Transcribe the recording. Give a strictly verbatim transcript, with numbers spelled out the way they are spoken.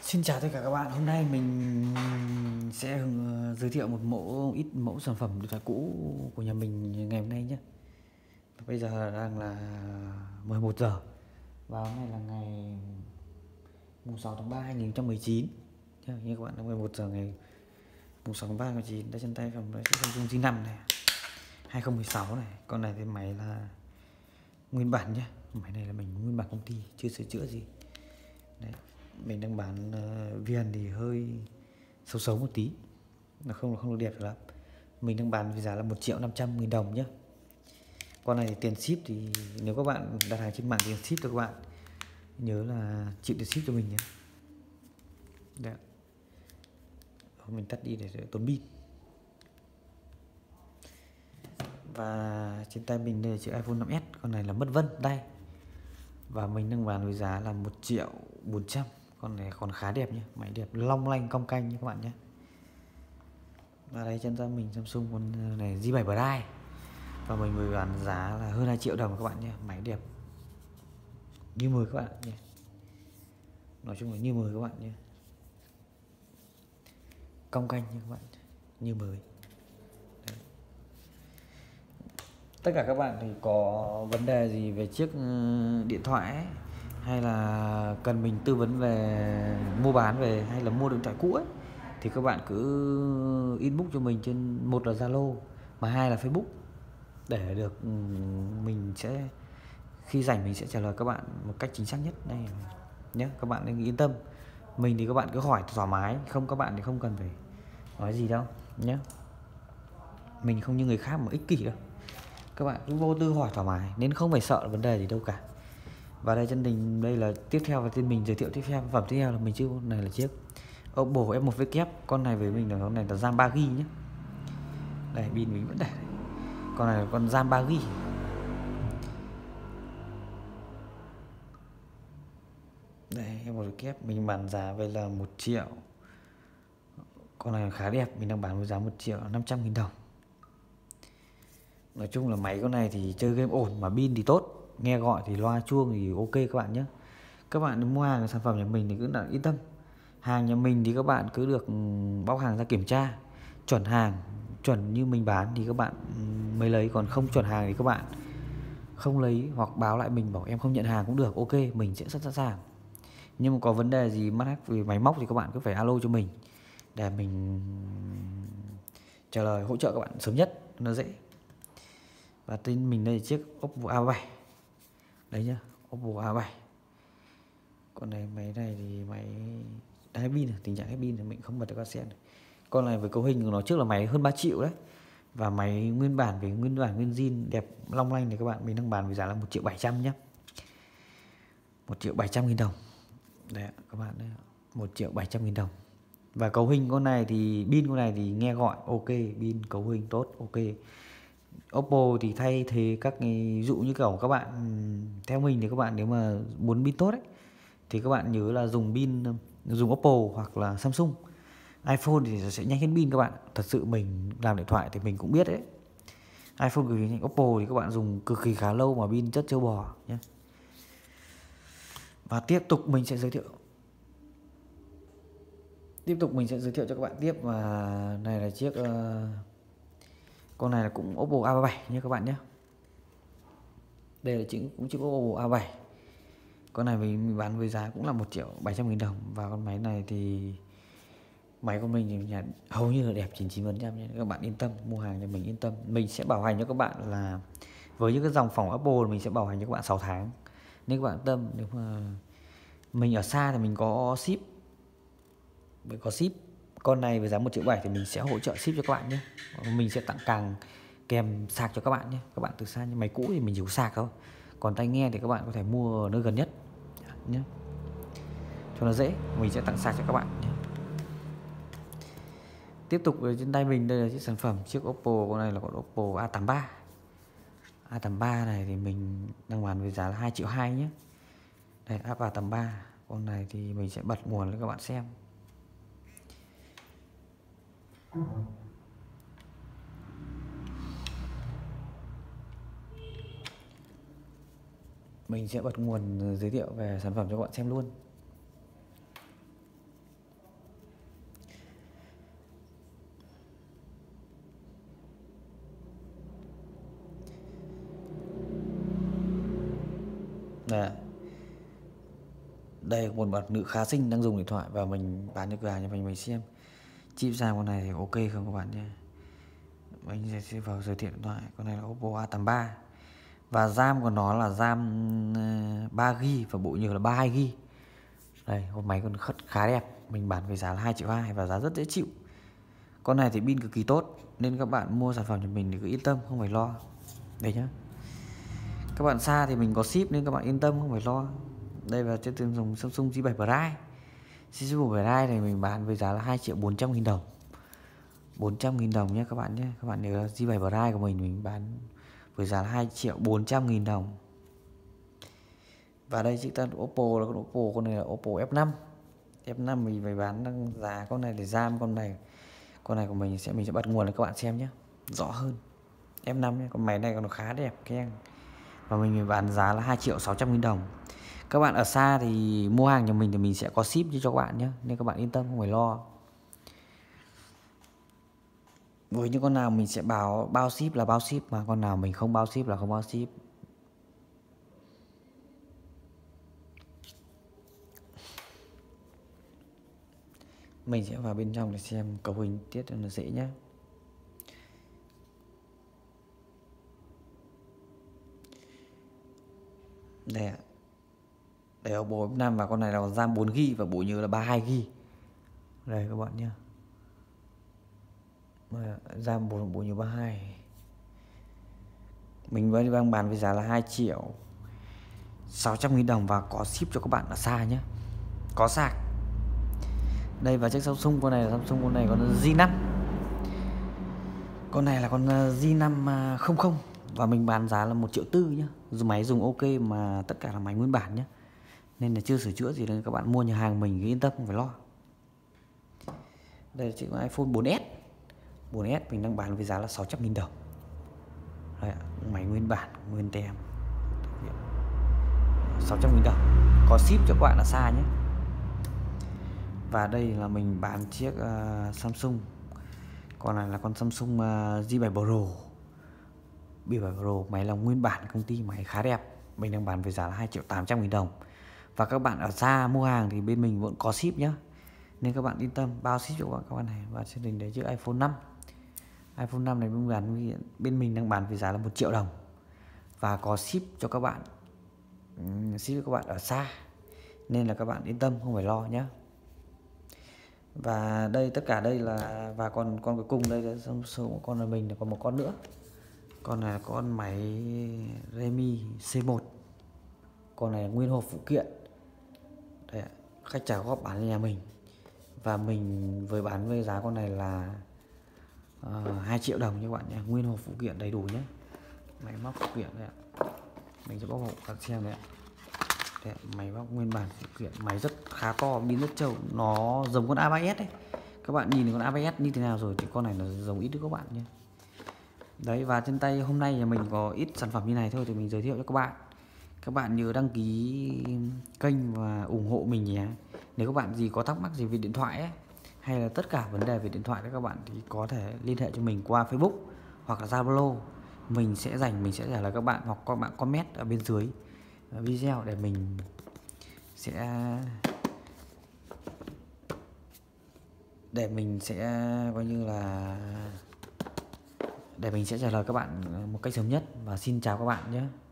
Xin chào tất cả các bạn. Hôm nay mình sẽ ờ, giới thiệu một mẫu ít mẫu sản phẩm điện thoại cũ của nhà mình ngày hôm nay nhé. Bây giờ đang là mười một giờ và hôm nay là ngày mùng sáu tháng ba năm hai nghìn không trăm mười chín. Như các bạn là mười một giờ ngày mùng sáu tháng ba năm hai nghìn không trăm mười chín. Đây trên tay phẩm là Samsung G năm này, hai không một sáu này. Con này thì máy là nguyên bản nhé. Máy này là mình nguyên bản công ty, chưa sửa chữa gì. Đấy, mình đang bán uh, viền thì hơi xấu xấu một tí, nó không không được đẹp lắm. Mình đang bán với giá là một triệu năm trăm nghìn đồng nhé. Con này thì tiền ship thì nếu các bạn đặt hàng trên mạng tiền ship cho các bạn nhớ là chịu tiền ship cho mình nhé. Đấy, mình tắt đi để tốn pin. Và trên tay mình đây là chiếc iPhone năm S, con này là mất vân đây, và mình đang bán với giá là một triệu bốn trăm. Con này còn khá đẹp nhé, máy đẹp long lanh cong canh như các bạn nhé. Và đây chân ra mình Samsung con này G bảy Prime, và mình mới bán giá là hơn hai triệu đồng các bạn nhé. Máy đẹp như mời các bạn nhé, nói chung là như mời các bạn nhé, cong canh như các bạn, như mời. Đấy. Tất cả các bạn thì có vấn đề gì về chiếc điện thoại ấy, hay là cần mình tư vấn về mua bán về hay là mua điện thoại cũ ấy, thì các bạn cứ inbox cho mình trên, một là Zalo mà hai là Facebook, để được mình sẽ khi rảnh mình sẽ trả lời các bạn một cách chính xác nhất đây nhé. Các bạn nên yên tâm, mình thì các bạn cứ hỏi thoải mái, không các bạn thì không cần phải nói gì đâu nhé. Mình không như người khác mà ích kỷ đâu, các bạn cứ vô tư hỏi thoải mái nên không phải sợ vấn đề gì đâu cả. Và đây chân đình đây là tiếp theo, và tên mình giới thiệu tiếp theo phẩm tiếp theo là mình chưa này là chiếc Oppo F một W. Con này với mình là con này là RAM ba gi ga bai nhé. Đây pin mình vẫn để đây. Con này là con RAM ba gi ga bai. Đây F một W mình bán giá về là một triệu. Con này khá đẹp, mình đang bán với giá một triệu năm trăm nghìn đồng. Nói chung là máy con này thì chơi game ổn mà pin thì tốt, nghe gọi thì loa chuông thì ok các bạn nhé. Các bạn mua hàng sản phẩm nhà mình thì cứ là yên tâm, hàng nhà mình thì các bạn cứ được bóc hàng ra kiểm tra, chuẩn hàng chuẩn như mình bán thì các bạn mới lấy, còn không chuẩn hàng thì các bạn không lấy, hoặc báo lại mình bảo em không nhận hàng cũng được, ok mình sẽ rất sẵn sàng. Nhưng mà có vấn đề gì mắc về máy móc thì các bạn cứ phải alo cho mình để mình trả lời hỗ trợ các bạn sớm nhất, nó dễ. Và tên mình đây là chiếc Oppo A bảy đấy nhá, Oppo A bảy. Con này máy này thì máy hết pin, tình trạng hết pin thì mình không bật được các xem này. Con này với cấu hình của nó trước là máy hơn ba triệu đấy, và máy nguyên bản với nguyên bản nguyên zin đẹp long lanh này các bạn, mình đang bán với giá là một triệu bảy trăm nhé, một triệu bảy trăm nghìn đồng đấy các bạn đấy, một triệu bảy trăm nghìn đồng. Và cấu hình con này thì pin con này thì nghe gọi ok, pin cấu hình tốt ok. Oppo thì thay thế các ví dụ như kiểu các bạn, theo mình thì các bạn nếu mà muốn pin tốt ấy thì các bạn nhớ là dùng pin, dùng Oppo hoặc là Samsung. iPhone thì sẽ nhanh hết pin các bạn, thật sự mình làm điện thoại thì mình cũng biết đấy, iPhone cực kỳ nhanh, Oppo thì các bạn dùng cực kỳ khá lâu mà pin rất trâu bò nhé. Và tiếp tục mình sẽ giới thiệu tiếp tục mình sẽ giới thiệu cho các bạn tiếp, và này là chiếc uh, con này là cũng Oppo A bảy nha các bạn nhé. Đây là chính cũng chiếc Oppo A bảy. Con này mình bán với giá cũng là một triệu bảy trăm nghìn đồng. Và con máy này thì máy của mình thì nhà hầu như là đẹp chín mươi chín phần trăm nhé. Các bạn yên tâm, mua hàng cho mình yên tâm. Mình sẽ bảo hành cho các bạn là với những cái dòng phòng Oppo mình sẽ bảo hành cho các bạn sáu tháng. Nên các bạn yên tâm, nếu mà mình ở xa thì mình có ship. Mình có ship. Con này với giá một triệu bảy thì mình sẽ hỗ trợ ship cho các bạn nhé. Mình sẽ tặng càng kèm sạc cho các bạn nhé. Các bạn từ xa, nhưng máy cũ thì mình chỉ có sạc thôi. Còn tai nghe thì các bạn có thể mua ở nơi gần nhất nhé, cho nó dễ. Mình sẽ tặng sạc cho các bạn nhé. Tiếp tục trên tay mình đây là chiếc sản phẩm chiếc Oppo, con này là con Oppo A tám ba. A tám ba này thì mình đang bán với giá là hai triệu hai nhé. Đây app A tám ba. Con này thì mình sẽ bật nguồn cho các bạn xem. Mình sẽ bật nguồn giới thiệu về sản phẩm cho các bạn xem luôn. Đây một bạn nữ khá xinh đang dùng điện thoại và mình bán cho cửa hàng cho mình mình xem. Chip RAM con này thì ok không các bạn nhé. Mình sẽ vào giới thiệu điện thoại. Con này là Oppo A tám ba. Và RAM của nó là RAM ba gi ga bai và bộ nhớ là ba mươi hai gi ga bai. Đây, con máy còn khá đẹp. Mình bán với giá là hai triệu hai và giá rất dễ chịu. Con này thì pin cực kỳ tốt nên các bạn mua sản phẩm cho mình thì cứ yên tâm, không phải lo. Đây nhá. Các bạn xa thì mình có ship nên các bạn yên tâm, không phải lo. Đây là chiếc tiêu dùng Samsung J bảy Prime. Samsung J bảy Prime này mình bán với giá là hai triệu bốn trăm nghìn đồng. bốn trăm nghìn đồng nhé các bạn nhé. Các bạn nhớ J bảy Prime của mình mình bán với giá là hai triệu bốn trăm nghìn đồng. Và đây chiếc tên Oppo là con Oppo, con này là Oppo F năm. F năm mình phải bán đang giá con này để RAM con này. Con này của mình sẽ mình sẽ bật nguồn để các bạn xem nhé, rõ hơn. F năm nhé, con máy này còn khá đẹp keng. Và mình bán giá là hai triệu sáu trăm nghìn đồng. Các bạn ở xa thì mua hàng nhà mình thì mình sẽ có ship cho các bạn nhé, nên các bạn yên tâm không phải lo. Với những con nào mình sẽ báo bao ship là bao ship, mà con nào mình không bao ship là không bao ship. Mình sẽ vào bên trong để xem cấu hình tiết cho nó dễ nhé. Đây ạ. Đây Oppo F năm và con này là RAM bốn gi ga bai và bộ nhớ là ba mươi hai gi ga bai. Đây các bạn nhé. RAM bộ, bộ nhớ ba mươi hai. Mình vẫn đang bán với giá là hai triệu sáu trăm nghìn đồng và có ship cho các bạn ở xa nhé. Có sạc. Đây và chiếc Samsung, con này là Samsung, con này con J năm. Con này là con J năm không không và mình bán giá là một triệu tư nhá. Máy dùng ok mà tất cả là máy nguyên bản nhé. Nên là chưa sửa chữa gì nên các bạn mua nhà hàng mình yên tâm không phải lo. Đây là chiếc iPhone bốn S. bốn S mình đang bán với giá là sáu trăm nghìn đồng. Đây, máy nguyên bản, nguyên tem. sáu trăm nghìn đồng. Có ship cho các bạn ở xa nhé. Và đây là mình bán chiếc uh, Samsung. Con này là con Samsung uh, J bảy Pro. J bảy Pro máy là nguyên bản công ty, máy khá đẹp. Mình đang bán với giá là hai triệu tám trăm nghìn đồng. Và các bạn ở xa mua hàng thì bên mình vẫn có ship nhé, nên các bạn yên tâm bao ship cho các bạn các bạn này. Và chương trình đấy chiếc iPhone năm. iPhone năm này bên, bán, bên mình đang bán với giá là một triệu đồng và có ship cho các bạn, ship cho các bạn ở xa, nên là các bạn yên tâm không phải lo nhé. Và đây tất cả đây là, và còn con cuối cùng đây là Samsung, con là mình là còn một con nữa. Con này là con máy Redmi C một. Con này là nguyên hộp phụ kiện. Đây, khách trả góp bán cho nhà mình và mình với bán với giá con này là uh, hai triệu đồng nha các bạn nhé. Nguyên hộp phụ kiện đầy đủ nhé. Máy móc phụ kiện đây ạ. Mình sẽ bóc hộp các xem đây ạ. Đây, máy móc nguyên bản phụ kiện, máy rất khá to, pin rất trâu, nó giống con A ba S đấy. Các bạn nhìn con A ba S như thế nào rồi thì con này nó giống ít được các bạn nhé. Đấy, và trên tay hôm nay nhà mình có ít sản phẩm như này thôi thì mình giới thiệu cho các bạn. Các bạn nhớ đăng ký kênh và ủng hộ mình nhé. Nếu các bạn gì có thắc mắc gì về điện thoại ấy, hay là tất cả vấn đề về điện thoại các bạn thì có thể liên hệ cho mình qua Facebook hoặc là Zalo. Mình sẽ dành mình sẽ trả lời các bạn, hoặc các bạn comment ở bên dưới video để mình sẽ để mình sẽ coi như là để mình sẽ trả lời các bạn một cách sớm nhất. Và xin chào các bạn nhé.